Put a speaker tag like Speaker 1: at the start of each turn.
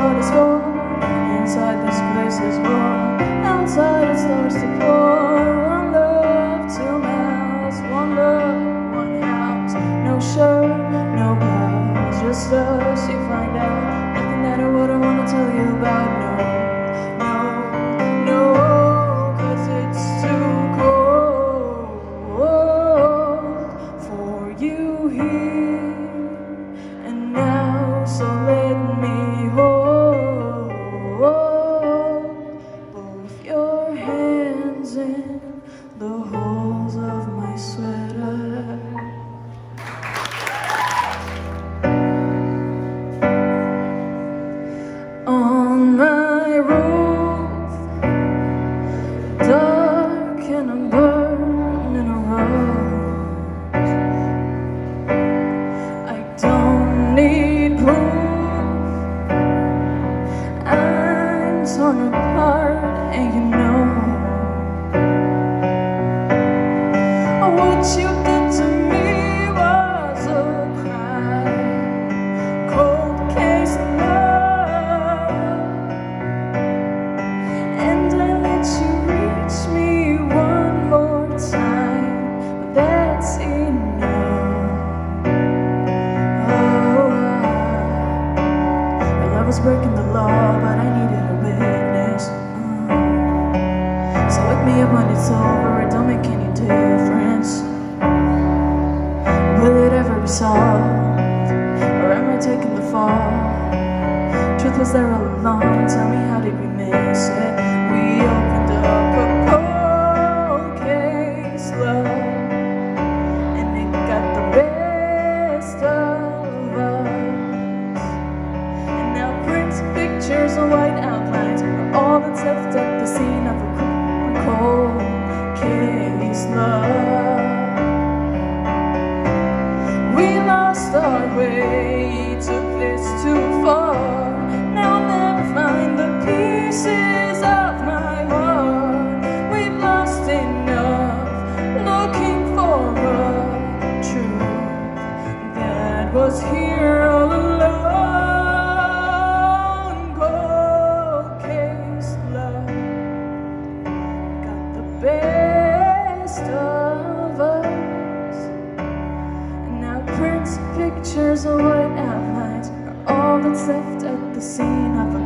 Speaker 1: what it's for. Inside this place is war. Outside it starts to pour. One love, two mouths. One love, one house. No shirt, no blouse. Just us, you find out. Nothing that I wouldn't want to tell you about. No, no, no. 'Cause it's too cold for you here and now. So let me hold both your hands in the holes of my sweater. On my roof, dark and I'm burning a rose. I don't need proof. I'm torn apart and you know what you did to me was a crime. Cold case of love, and I let you reach me one more time, but that's enough. I was breaking the law, but I needed a witness. So wake me up when it's over. It don't make any difference. Will it ever be solved, or am I taking the fall? Truth was there all along. Tell me, how did we miss it? We opened up a cold case, love, and it got the best of us. And now print pictures and white outlines are all that's left at the scene of a cold case, love. We lost our way, took this too far. Now I'll never find the pieces of my heart. We've lost enough, looking for a truth that was here all along. Cold case, love, got the best of us. And now prints, pictures, and white outlines are all that's left at the scene of a